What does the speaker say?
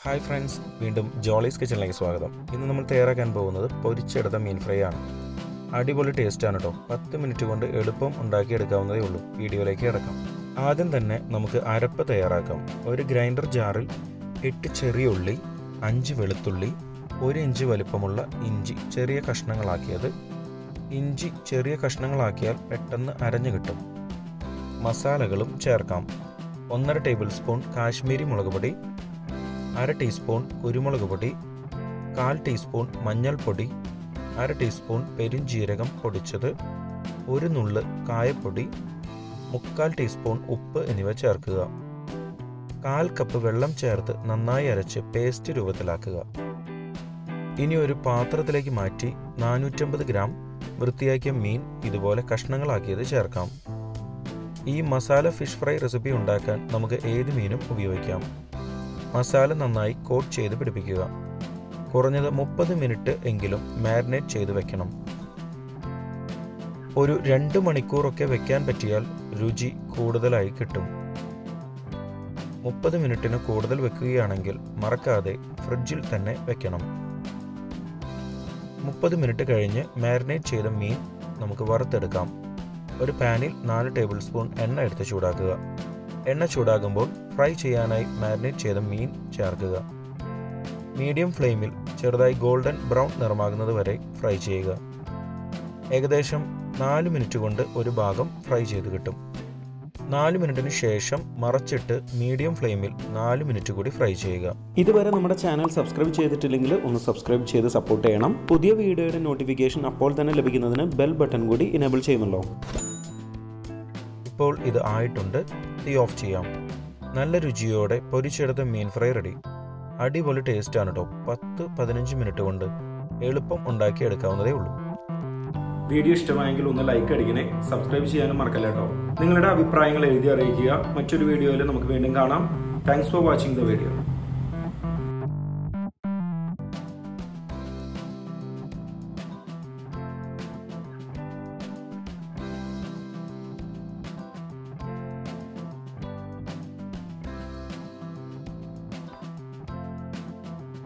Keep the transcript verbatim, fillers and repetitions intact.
Hi friends, വീണ്ടും ജോളീസ് കിച്ചണിലേക്ക് സ്വാഗതം. ഇന്ന് നമ്മൾ തയ്യാറാക്കാൻ പോകുന്നത് പൊരിച്ചെടുത്ത മീൻ ഫ്രൈ ആണ്. അടിപൊളി ടേസ്റ്റാണ് കേട്ടോ. പത്ത് മിനിറ്റ് കൊണ്ട് എളുപ്പം ഉണ്ടാക്കിയെടുക്കാവുന്നതേ ഉള്ളൂ. വീഡിയോയിലേക്ക് കിടക്കാം. ആദ്യം തന്നെ നമുക്ക് അരപ്പ് തയ്യാറാക്കാം. ഒരു ഗ്രൈൻഡർ ജാറിൽ എട്ട് ചെറിയ ഉള്ളി, അഞ്ച് വെളുത്തുള്ളി, ഒരു ഇഞ്ച് വലിപ്പമുള്ള ഇഞ്ചി ചെറിയ കഷ്ണങ്ങളാക്കിയത്. ഇഞ്ചി ചെറിയ കഷ്ണങ്ങളാക്കിയാൽ പെട്ടെന്ന് അരഞ്ഞു കിട്ടും. മസാലകളും ചേർക്കാം. ഒന്നര ടേബിൾ സ്പൂൺ കാശ്മീരി മുളക് പൊടി, അര ടീസ്പൂൺ കുരുമുളക് പൊടി, കാൽ ടീസ്പൂൺ മഞ്ഞൾപ്പൊടി, അര ടീസ്പൂൺ പെരുംജീരകം പൊടിച്ചത്, ഒരു നുള്ള് കായപ്പൊടി, മുക്കാൽ ടീസ്പൂൺ ഉപ്പ് എന്നിവ ചേർക്കുക. കാൽ കപ്പ് വെള്ളം ചേർത്ത് നന്നായി അരച്ച് പേസ്റ്റ് രൂപത്തിലാക്കുക. ഇനി ഒരു പാത്രത്തിലേക്ക് മാറ്റി നാനൂറ്റമ്പത് ഗ്രാം വൃത്തിയാക്കിയ മീൻ ഇതുപോലെ കഷ്ണങ്ങളാക്കിയത് ചേർക്കാം. ഈ മസാല ഫിഷ് ഫ്രൈ റെസിപ്പി ഉണ്ടാക്കാൻ നമുക്ക് ഏത് മീനും ഉപയോഗിക്കാം. മസാല നന്നായി കോട്ട് ചെയ്ത് പിടിപ്പിക്കുക. കുറഞ്ഞത് മുപ്പത് മിനിറ്റ് എങ്കിലും മാരിനേറ്റ് ചെയ്ത് വെക്കണം. ഒരു രണ്ട് മണിക്കൂറൊക്കെ വെക്കാൻ പറ്റിയാൽ രുചി കൂടുതലായി കിട്ടും. മുപ്പത് മിനിറ്റിന് കൂടുതൽ വെക്കുകയാണെങ്കിൽ മറക്കാതെ ഫ്രിഡ്ജിൽ തന്നെ വെക്കണം. മുപ്പത് മിനിറ്റ് കഴിഞ്ഞ് മാരിനേറ്റ് ചെയ്ത മീൻ നമുക്ക് വറുത്തെടുക്കാം. ഒരു പാനിൽ നാല് ടേബിൾ സ്പൂൺ എണ്ണ എടുത്ത് ചൂടാക്കുക. എണ്ണ ചൂടാകുമ്പോൾ ഫ്രൈ ചെയ്യാനായി മാരിനേറ്റ് ചെയ്ത മീൻ ചേർക്കുക. മീഡിയം ഫ്ലെയിമിൽ ചെറുതായി ഗോൾഡൻ ബ്രൗൺ നിറമാകുന്നത് വരെ ഫ്രൈ ചെയ്യുക. ഏകദേശം നാല് മിനിറ്റ് കൊണ്ട് ഒരു ഭാഗം ഫ്രൈ ചെയ്ത് കിട്ടും. നാല് മിനിറ്റിന് ശേഷം മറച്ചിട്ട് മീഡിയം ഫ്ലെയിമിൽ നാല് മിനിറ്റ് കൂടി ഫ്രൈ ചെയ്യുക. ഇതുവരെ നമ്മുടെ ചാനൽ സബ്സ്ക്രൈബ് ചെയ്തിട്ടില്ലെങ്കിൽ ഒന്ന് സബ്സ്ക്രൈബ് ചെയ്ത് സപ്പോർട്ട് ചെയ്യണം. പുതിയ വീഡിയോയുടെ നോട്ടിഫിക്കേഷൻ അപ്പോൾ തന്നെ ലഭിക്കുന്നതിന് ബെൽ ബട്ടൺ കൂടി ഇനേബിൾ ചെയ്യുമല്ലോ. ഇപ്പോൾ ഇത് ആയിട്ടുണ്ട്. തീ ഓഫ് ചെയ്യാം. നല്ല രുചിയോടെ പൊരിച്ചെടുത്ത മീൻ ഫ്രൈ റെഡി. അടിപൊളി ടേസ്റ്റ് ആണ് കേട്ടോ. പത്ത് പതിനഞ്ച് മിനിറ്റ് കൊണ്ട് എളുപ്പം ഉണ്ടാക്കിയെടുക്കാവുന്നതേ ഉള്ളൂ. വീഡിയോ ഇഷ്ടമായെങ്കിൽ ഒന്ന് ലൈക്ക് അടിക്കണേ. സബ്സ്ക്രൈബ് ചെയ്യാനും മറക്കല്ല കേട്ടോ. നിങ്ങളുടെ അഭിപ്രായങ്ങൾ എഴുതി അറിയിക്കുക. മറ്റൊരു വീഡിയോയിൽ നമുക്ക് വീണ്ടും കാണാം. Thanks for watching the video.